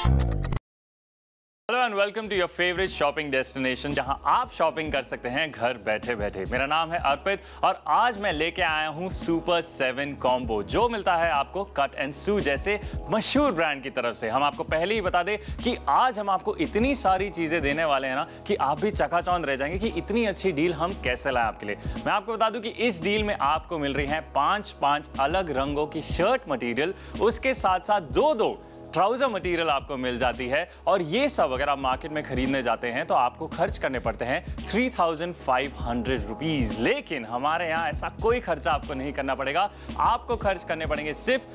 Hello and welcome to your favourite shopping destination, जहां आप shopping कर सकते हैं घर बैठे बैठे। मेरा नाम है अर्पित और आज मैं लेके आया हूं सुपर 7 कॉम्बो, जो मिलता है आपको कट एंड सू जैसे मशहूर ब्रांड की तरफ से। हम आपको पहले ही बता दें कि आज हम आपको इतनी सारी चीजें देने वाले हैं ना कि आप भी चकाचौंध रह जाएंगे कि इतनी अच्छी डील हम कैसे लाए आपके लिए। मैं आपको बता दूं कि इस डील में आपको मिल रही है 5 अलग रंगों की शर्ट मटेरियल, उसके साथ साथ दो ट्राउजर मटेरियल आपको मिल जाती है। और ये सब अगर आप मार्केट में खरीदने जाते हैं तो आपको खर्च करने पड़ते हैं 3500 रुपीज, लेकिन हमारे यहाँ ऐसा कोई खर्चा आपको नहीं करना पड़ेगा। आपको खर्च करने पड़ेंगे सिर्फ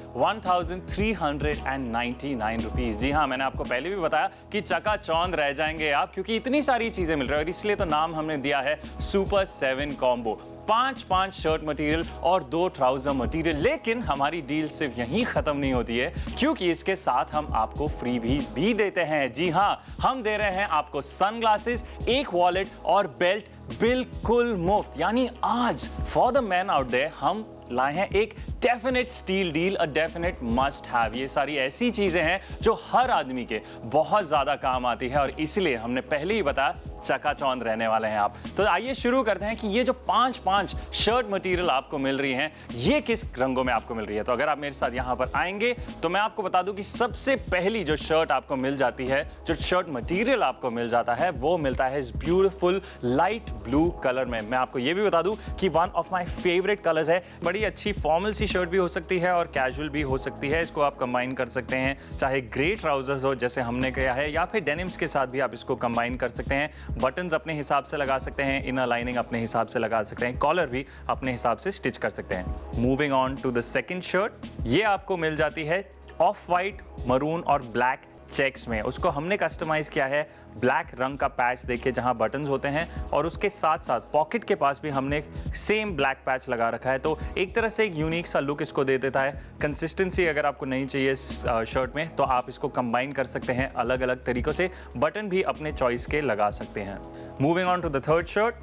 1399 रुपीज। जी हाँ, मैंने आपको पहले भी बताया कि चकाचौंध रह जाएंगे आप, क्योंकि इतनी सारी चीजें मिल रही है और इसलिए तो नाम हमने दिया है सुपर 7 कॉम्बो। 5 शर्ट मटेरियल और 2 ट्राउजर मटेरियल। लेकिन हमारी डील सिर्फ यहीं खत्म नहीं होती है, क्योंकि इसके साथ हम आपको फ्रीबीज भी देते हैं। जी हाँ, हम दे रहे हैं आपको सनग्लासेस, एक वॉलेट और बेल्ट बिल्कुल मुफ्त। यानी आज for the man out there हम लाए हैं एक definite steal deal, a definite must have. ये सारी ऐसी चीजें हैं जो हर आदमी के बहुत ज्यादा काम आती है और इसलिए हमने पहले ही बताया चकाचौंध रहने वाले हैं आप। तो आइए शुरू करते हैं कि ये जो 5 शर्ट मटेरियल आपको मिल रही हैं, ये किस रंगों में आपको मिल रही है। तो अगर आप मेरे साथ यहां पर आएंगे तो मैं आपको बता दूं कि सबसे पहली जो शर्ट आपको मिल जाती है, जो शर्ट मटेरियल आपको मिल जाता है, वो मिलता है इस ब्यूटीफुल लाइट ब्लू कलर में। मैं आपको ये भी बता दूं कि one of my favourite colours है। बड़ी अच्छी फॉर्मल सी शर्ट भी हो सकती है और कैजुअल भी हो सकती है। इसको आप कंबाइन कर सकते हैं, चाहे ग्रे ट्राउजर्स हो जैसे हमने किया है, या फिर डेनिम्स के साथ भी आप इसको कंबाइन कर सकते हैं। बटन्स अपने हिसाब से लगा सकते हैं, इनर लाइनिंग अपने हिसाब से लगा सकते हैं, कॉलर भी अपने हिसाब से स्टिच कर सकते हैं। Moving on to the second shirt, ये आपको मिल जाती है ऑफ वाइट, मरून और ब्लैक चेक्स में। उसको हमने कस्टमाइज किया है ब्लैक रंग का पैच देके जहां बटन्स होते हैं, और उसके साथ साथ पॉकेट के पास भी हमने सेम ब्लैक पैच लगा रखा है। तो एक तरह से एक यूनिक सा लुक इसको दे देता है। कंसिस्टेंसी अगर आपको नहीं चाहिए शर्ट में तो आप इसको कंबाइन कर सकते हैं अलग अलग तरीकों से, बटन भी अपने चॉइस के लगा सकते हैं। Moving on to the third shirt,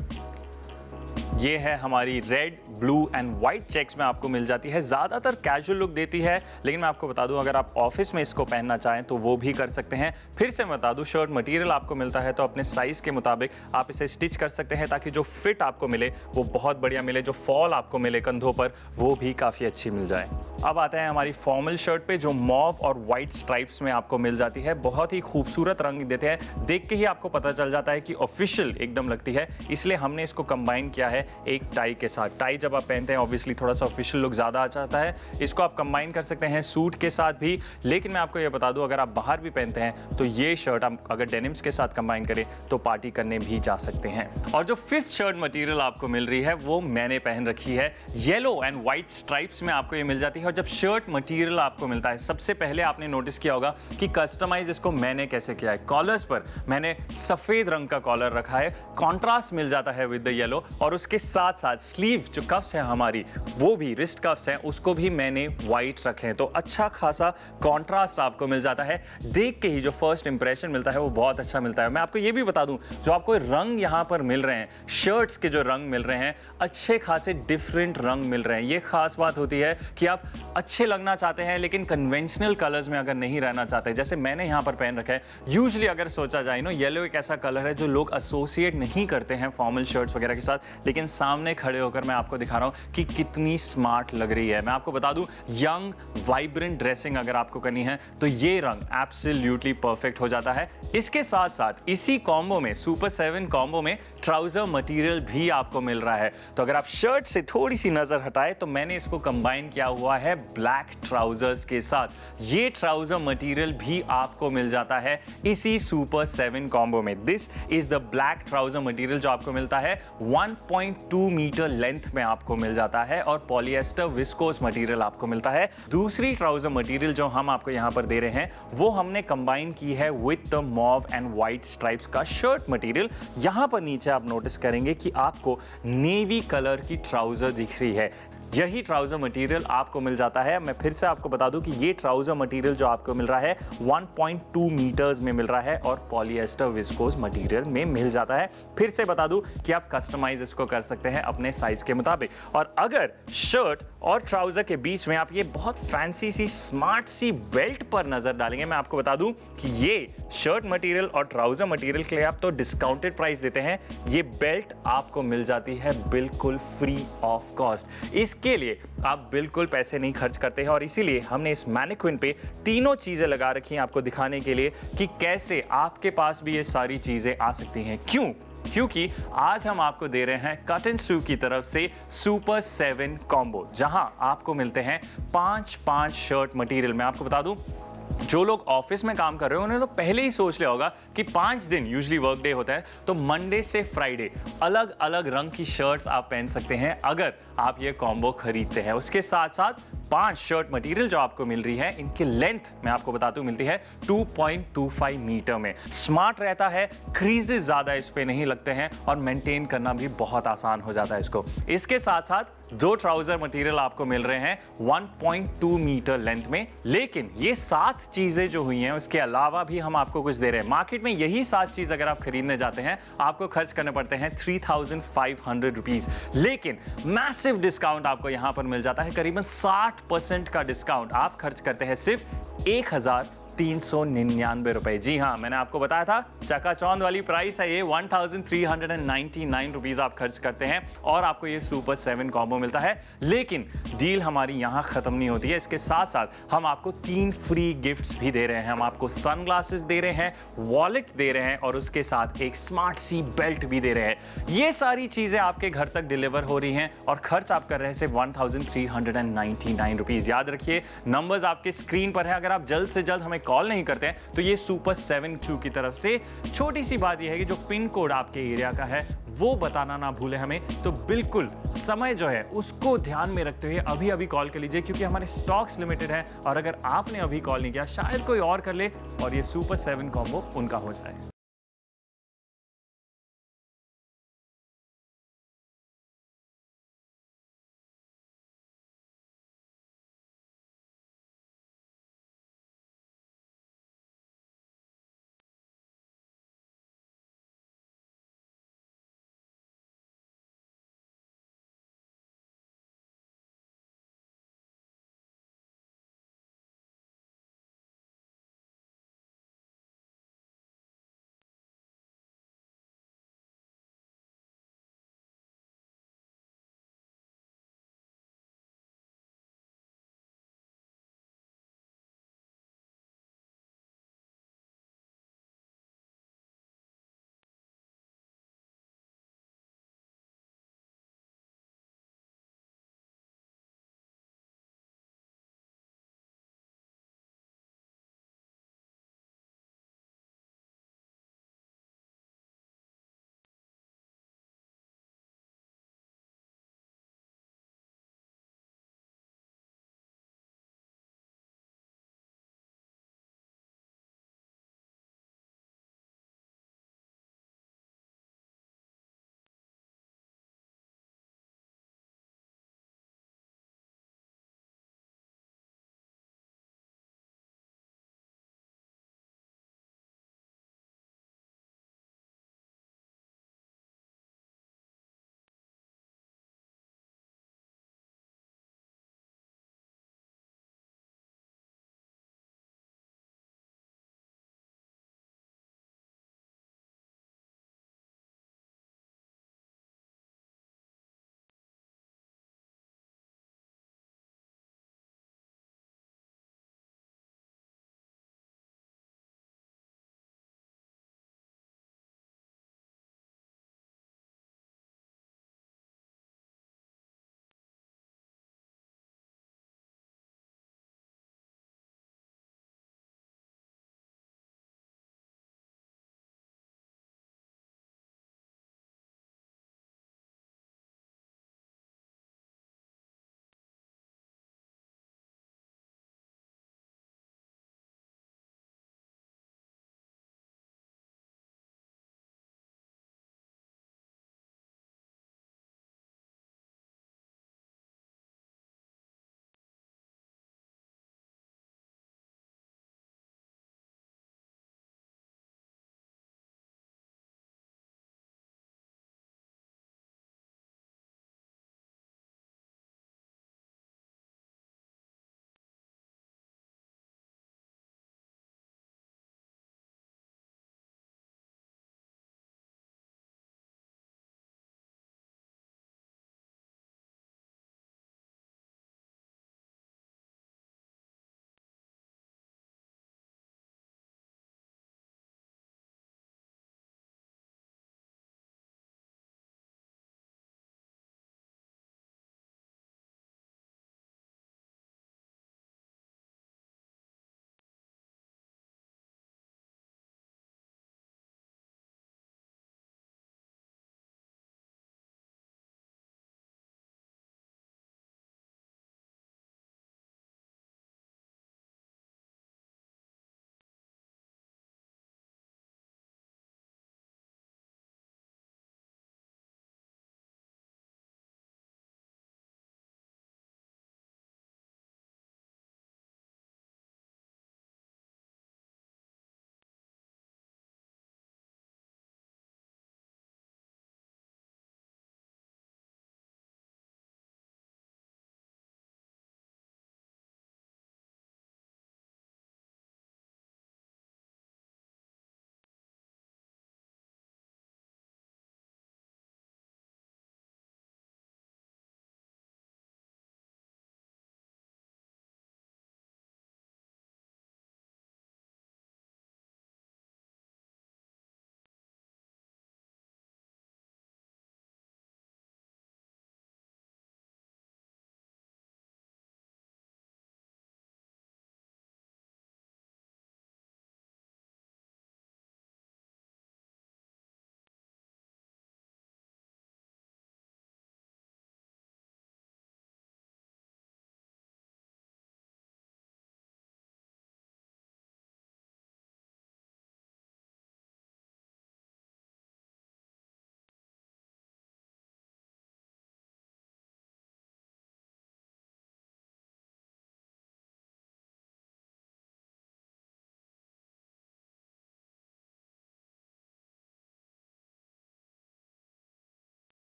ये है हमारी red, blue and white checks में आपको मिल जाती है। ज़्यादातर कैजुअल लुक देती है, लेकिन मैं आपको बता दूं अगर आप ऑफिस में इसको पहनना चाहें तो वो भी कर सकते हैं। फिर से मैं बता दूं, शर्ट मटेरियल आपको मिलता है तो अपने साइज़ के मुताबिक आप इसे स्टिच कर सकते हैं, ताकि जो फिट आपको मिले वो बहुत बढ़िया मिले, जो फॉल आपको मिले कंधों पर वो भी काफ़ी अच्छी मिल जाए। अब आते हैं हमारी फॉर्मल शर्ट पे, जो मॉव और वाइट स्ट्राइप्स में आपको मिल जाती है। बहुत ही खूबसूरत रंग देते हैं, देख के ही आपको पता चल जाता है कि ऑफिशियल एकदम लगती है, इसलिए हमने इसको कंबाइन किया है एक टाई के साथ। टाई जब आप पहनते हैं ऑब्वियसली थोड़ा सा ऑफिशियल लुक ज़्यादा आ जाता है। इसको आप कंबाइन कर सकते हैं सूट के साथ भी, लेकिन मैं आपको ये बता दूं अगर आप बाहर भी पहनते हैं तो ये शर्ट आप अगर डेनिम्स के साथ कंबाइन करें तो पार्टी करने भी जा सकते हैं। और जो फिफ्थ शर्ट मटेरियल आपको मिल रही है वो मैंने पहन रखी है। येलो एंड व्हाइट स्ट्राइप्स में आपको ये मिल जाती है। और जब शर्ट मटेरियल आपको मिलता है, सबसे पहले आपने नोटिस किया होगा कि कस्टमाइज इसको मैंने कैसे किया है। कॉलर्स पर मैंने सफ़ेद रंग का कॉलर रखा है, कॉन्ट्रास्ट मिल जाता है विद द येलो, और उसके साथ साथ स्लीव जो कफ्स है हमारी, वो भी रिस्ट कफ्स हैं, उसको भी मैंने वाइट रखे हैं। तो अच्छा खासा कॉन्ट्रास्ट आपको मिल जाता है। देख के ही जो फर्स्ट इंप्रेशन मिलता है वो बहुत अच्छा मिलता है। मैं आपको ये भी बता दूं, जो आपको रंग यहाँ पर मिल रहे हैं, शर्ट्स के जो रंग मिल रहे हैं, अच्छे खासे डिफरेंट रंग मिल रहे हैं। ये खास बात होती है कि आप अच्छे लगना चाहते हैं लेकिन कन्वेंशनल कलर्स में अगर नहीं रहना चाहते, जैसे मैंने यहाँ पर पहन रखा है। यूजुअली अगर सोचा जाए नो, येलो एक ऐसा कलर है जो लोग एसोसिएट नहीं करते हैं फॉर्मल शर्ट्स वगैरह के साथ, लेकिन सामने खड़े होकर मैं आपको दिखा रहा हूं कि कितनी स्मार्ट लग रही है। मैं आपको बता दूं, यंग वाइब्रेंट ड्रेसिंग अगर आपको करनी है तो ये रंग एब्सोल्युटली परफेक्ट हो जाता है। इसके साथ साथ इसी कॉम्बो में, सुपर 7 कॉम्बो में, ट्राउजर मटेरियल भी आपको मिल रहा है। तो अगर आप शर्ट से थोड़ी सी नजर हटाए तो मैंने इसको कंबाइन किया हुआ है ब्लैक ट्राउजर्स के साथ। ये ट्राउजर मटेरियल भी आपको मिल जाता है इसी सुपर 7 कॉम्बो में। This is the black trouser material जो आपको मिलता है 1.2 मीटर लेंथ में आपको मिल जाता है, और पॉलिएस्टर विस्कोस मटेरियल आपको मिलता है। दूसरी ट्राउजर मटेरियल जो हम आपको यहां पर दे रहे हैं वो हमने कंबाइन की है with the mauve and white stripes का शर्ट मटेरियल। यहां पर नीचे आप नोटिस करेंगे कि आपको नेवी कलर की ट्राउजर दिख रही है। यही ट्राउजर मटेरियल आपको मिल जाता है। मैं फिर से आपको बता दूं कि ये ट्राउजर मटेरियल जो आपको मिल रहा है 1.2 मीटर्स में मिल रहा है और पॉलिएस्टर विस्कोस मटेरियल में मिल जाता है। फिर से बता दूं कि आप कस्टमाइज इसको कर सकते हैं अपने साइज के मुताबिक। और अगर शर्ट और ट्राउजर के बीच में आप ये बहुत फैंसी सी स्मार्ट सी बेल्ट पर नजर डालेंगे, मैं आपको बता दूं कि ये शर्ट मटेरियल और ट्राउजर मटेरियल के लिए आप तो डिस्काउंटेड प्राइस देते हैं, ये बेल्ट आपको मिल जाती है बिल्कुल फ्री ऑफ कॉस्ट। इसके लिए आप बिल्कुल पैसे नहीं खर्च करते हैं और इसीलिए हमने इस मैनिक्विन पे तीनों चीजें लगा रखी हैं आपको दिखाने के लिए कि कैसे आपके पास भी ये सारी चीजें आ सकती हैं। क्योंकि आज हम आपको दे रहे हैं कट एंड सू की तरफ से सुपर 7 कॉम्बो, जहां आपको मिलते हैं 5 शर्ट मटेरियल। मैं आपको बता दूं, जो लोग ऑफिस में काम कर रहे हो उन्होंने तो पहले ही सोच लिया होगा कि 5 दिन यूजुअली वर्क डे होता है, तो मंडे से फ्राइडे अलग अलग रंग की शर्ट्स आप पहन सकते हैं अगर आप ये कॉम्बो खरीदते हैं। उसके साथ साथ 5 शर्ट मटेरियल जो आपको मिल रही है, इनकी लेंथ मैं आपको बताता हूं मिलती है 2.25 मीटर में। स्मार्ट रहता है, क्रीजेस ज्यादा इस पे नहीं लगते हैं और मेंटेन करना भी बहुत आसान हो जाता है इसको। इसके साथ साथ 2 ट्राउजर मटेरियल आपको मिल रहे हैं 1.2 मीटर लेंथ में। लेकिन ये 7 चीजें जो हुई हैं उसके अलावा भी हम आपको कुछ दे रहे हैं। मार्केट में यही 7 चीज अगर आप खरीदने जाते हैं आपको खर्च करने पड़ते हैं 3,500 रुपीज, लेकिन मैसिव डिस्काउंट आपको यहां पर मिल जाता है। करीबन 60% का डिस्काउंट आप खर्च करते हैं सिर्फ 1,399 रुपए। जी हाँ, मैंने आपको बताया था चकाचौंध वाली प्राइस है ये, 1,399 रुपीज आप खर्च करते हैं और आपको ये सुपर 7 कॉम्बो मिलता है। लेकिन डील हमारी यहां खत्म नहीं होती है, इसके साथ साथ हम आपको 3 फ्री गिफ्ट्स भी दे रहे हैं। हम आपको सनग्लासेस दे रहे हैं, वॉलेट दे रहे हैं और उसके साथ एक स्मार्ट सी बेल्ट भी दे रहे हैं। ये सारी चीजें आपके घर तक डिलीवर हो रही हैं और खर्च आप कर रहे हैं सिर्फ 1,399 रुपीज। याद रखिए, नंबर्स आपके स्क्रीन पर है। अगर आप जल्द से जल्द हमें कॉल नहीं करते हैं तो ये सुपर 7 क्यू की तरफ से छोटी सी बात यह है कि जो पिन कोड आपके एरिया का है वो बताना ना भूले हमें। तो बिल्कुल समय जो है उसको ध्यान में रखते हुए अभी अभी कॉल कर लीजिए, क्योंकि हमारे स्टॉक्स लिमिटेड है और अगर आपने अभी कॉल नहीं किया शायद कोई और कर ले और ये सुपर 7 कॉम्बो उनका हो जाए।